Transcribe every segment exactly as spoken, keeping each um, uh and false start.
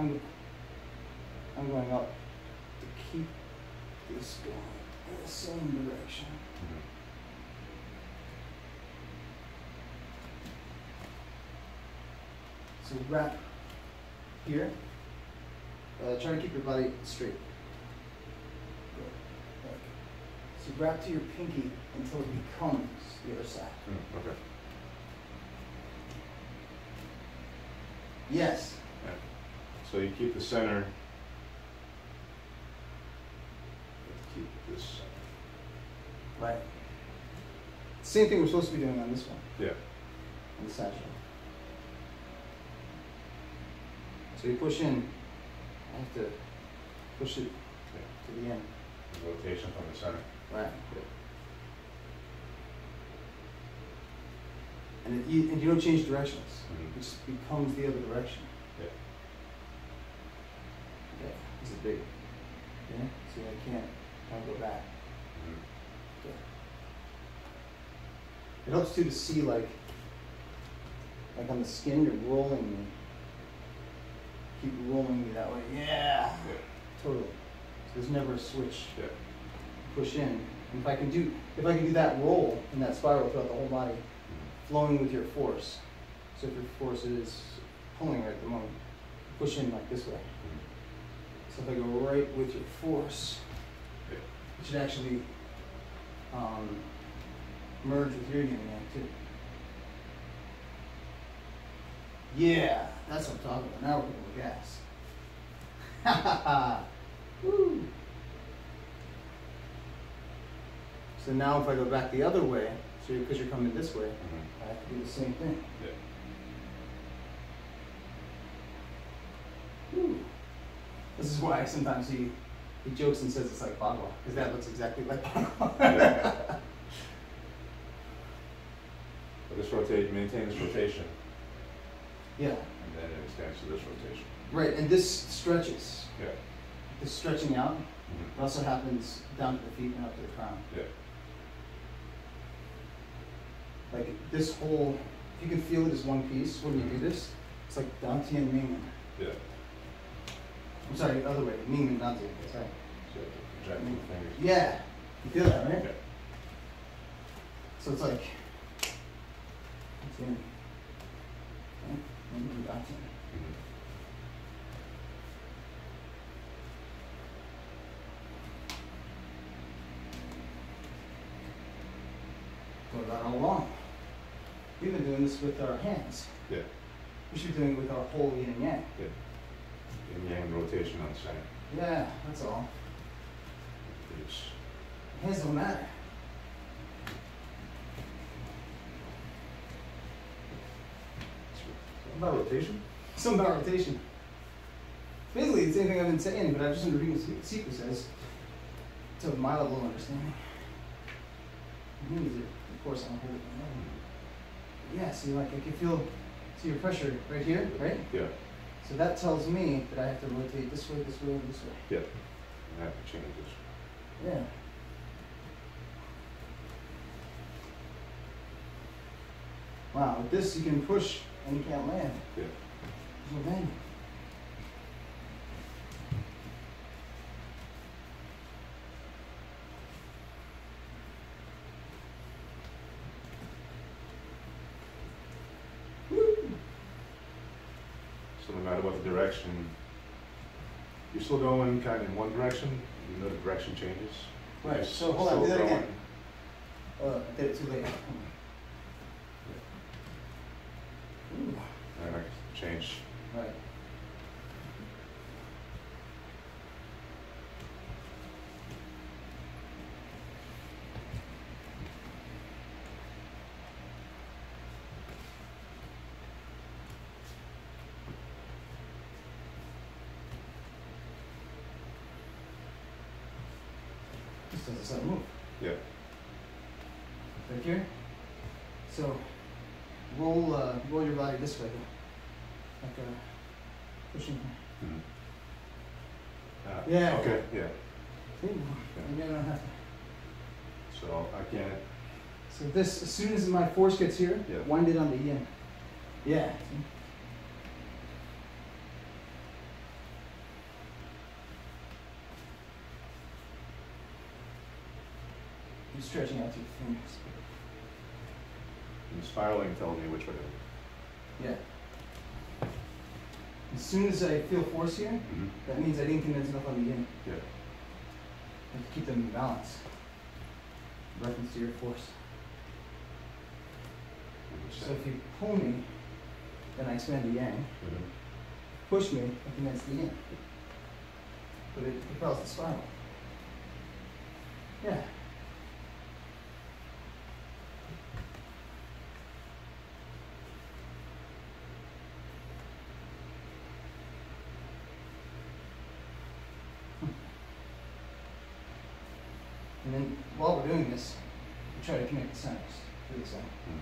I'm, I'm going up to keep this going in the same direction. Mm-hmm. So wrap here. Uh, try to keep your body straight. Good. Like, so wrap to your pinky until it becomes the other side. Mm, okay. Yes. Yeah. So you keep the center. Keep this. Right. Same thing we're supposed to be doing on this one. Yeah. On the satchel. So you push in. I have to push it Yeah. to the end. Rotation from the center. Right. Yeah. And, it, you, and you don't change directions. Mm-hmm. It just becomes the other direction. Yeah. Okay. Is it big? Yeah. See, I can't. I'll go back. Mm-hmm. Okay. It helps too to see like, like on the skin, you're rolling me. Keep rolling me that way. Yeah. Yeah. Totally. So there's never a switch. Yeah. Push in. And if I can do, if I can do that roll in that spiral throughout the whole body, flowing with your force. So if your force is pulling right at the moment, push in like this way. Mm-hmm. So if I go right with your force, Yeah. it should actually um, merge with your yin and yang too. Yeah, that's what I'm talking about. Now we're putting the gas. Ha ha ha! Woo! So now if I go back the other way, so because you're, you're coming this way, Mm-hmm. I have to do the same thing. Yeah. Woo. This is why sometimes he, he jokes and says it's like Bhagwan, because that looks exactly like Bhagwan. Yeah. But this rotate, maintain this rotation, Yeah, and then it extends to this rotation. right, and this stretches. Yeah. This stretching out, Mm-hmm. it also happens down to the feet and up to the crown. Yeah. Like this whole, if you can feel it as one piece when you do this, it's like Dantian Mingmen. Yeah. I'm sorry, the other way, Mingmen Dantian, that's right. So project the fingers. Yeah, you feel that, right? Yeah. So it's like, Dantian, okay, Mingmen Dantian. Mm-hmm. Go that all along. We've been doing this with our hands. Yeah. We should be doing it with our whole yin and yang. Yeah. Yin yang rotation on the center. Yeah, that's all. It's Hands don't matter. about rotation. Some about rotation. Basically, the same thing I've been saying, but I've just been reading what the secret says to my level of understanding. You need it, of course, I'm holding it. Yeah, see, like I can feel, see your pressure right here, right? Yeah. So that tells me that I have to rotate this way, this way, this way. Yeah. And have to change this. Yeah. Wow, with this you can push and you can't land. Yeah. There's no landing. So no matter what the direction, you're still going kind of in one direction, even though the direction changes. Right, You're so hold on, still do that going- again. Uh, I did it too late. Ooh. And I change. Right. This doesn't start to move. Yeah. Right here. So roll uh, roll your body this way, like uh, pushing. Mm-hmm. Uh, Yeah. Okay. Yeah. Ooh, maybe I don't have to. So I can't. So this, as soon as my force gets here, Yeah. wind it on the yin. Yeah. keep stretching out through your fingers. And spiraling tells me which way to. Yeah. As soon as I feel force here, Mm-hmm. that means I didn't condense enough on the yin. Yeah. I have to keep them in balance. Reference to your force. So if you pull me, then I expand the yang. Mm-hmm. Push me, I condense the yin. But it propels the spiral. Yeah. And then while we're doing this, we try to connect the centers to the center. Mm-hmm.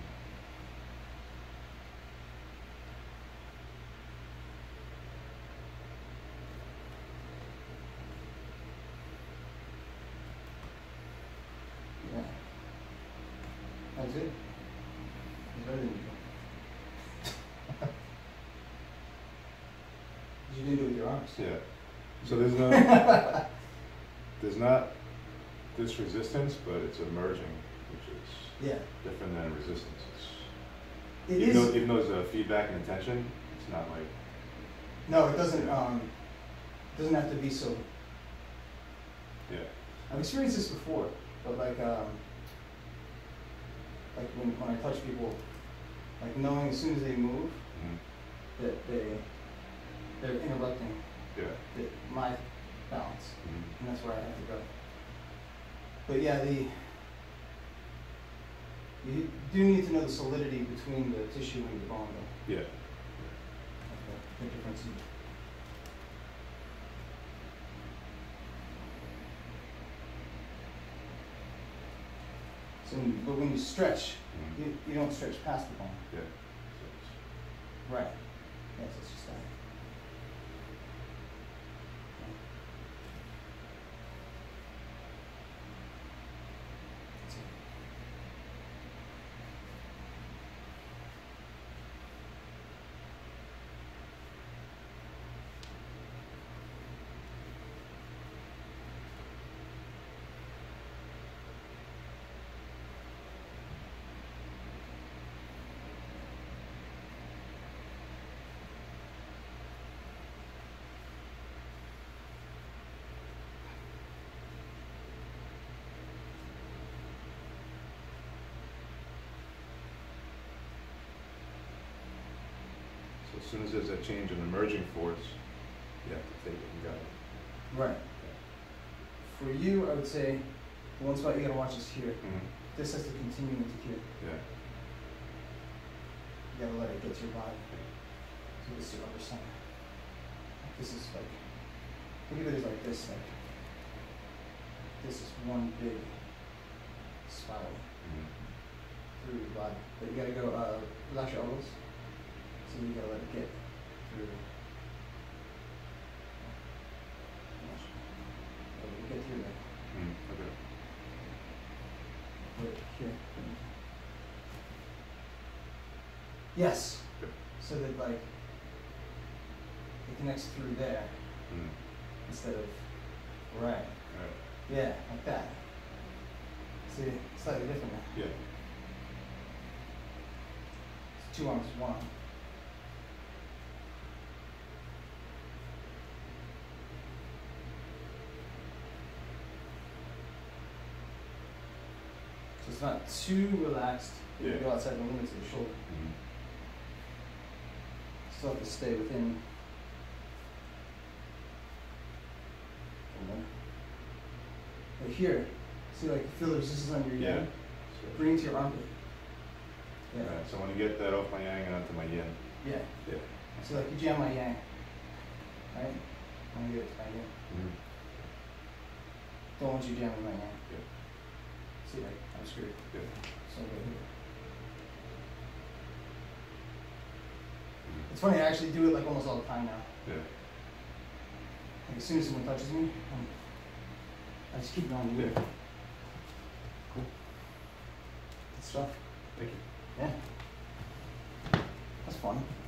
Yeah. That was good. It's better than usual. You didn't do it with your arms. Yeah. So there's no, there's not this resistance, but it's emerging, which is Yeah. different than resistance. It's, It even, is. though, even though there's a feedback and attention, it's not like, No, it doesn't. Um, doesn't have to be so. yeah. I've experienced this before, but like, um, like when when I touch people, like knowing as soon as they move Mm-hmm. that they they're interrupting Yeah. the, my balance, Mm-hmm. and that's where I have to go. But yeah, the you do need to know the solidity between the tissue and the bone, though. Yeah. Like the, the difference. In, so, when, but when you stretch, Mm-hmm. you, you don't stretch past the bone. Yeah. So it's, Right. Yes, it's just that. That's it. so as soon as there's a change in emerging force, you have to take it and go. Right. For you, I would say the one spot you gotta watch is here. Mm-hmm. This has to continue into here. Yeah. You gotta let it get to your body. So this is your upper center. This is like, think of it as like this, like, this is one big spiral Mm-hmm. through your body. But you gotta go, uh, relax your elbows. So you gotta let it get through. Let it get through there. Mm-hmm. Okay. Put it here. Yes. Good. So that like it connects through there Mm-hmm. instead of right. Right. Yeah, like that. See, slightly different now. Yeah. It's two arms, one arm. So it's not too relaxed. You Yeah. go outside the limits of the shoulder. Mm-hmm. Still have to stay within. From there. But here, see, like, feel the resistance on your Yeah. yang? So, Bring it to your armpit. Yeah. right. So when you get that off my yang and onto my yin. Yeah. Yeah. So like you jam my yang, right? I'm gonna get it to my yang. Mm-hmm. Don't want you jamming my yang. Yeah. See, like I'm screwed. Yeah. So right here. Mm-hmm. It's funny. I actually do it like almost all the time now. Yeah. Like as soon as someone touches me, I'm, I just keep going. Yeah. Yeah. Cool. Good stuff. Thank you. Yeah. That's fun.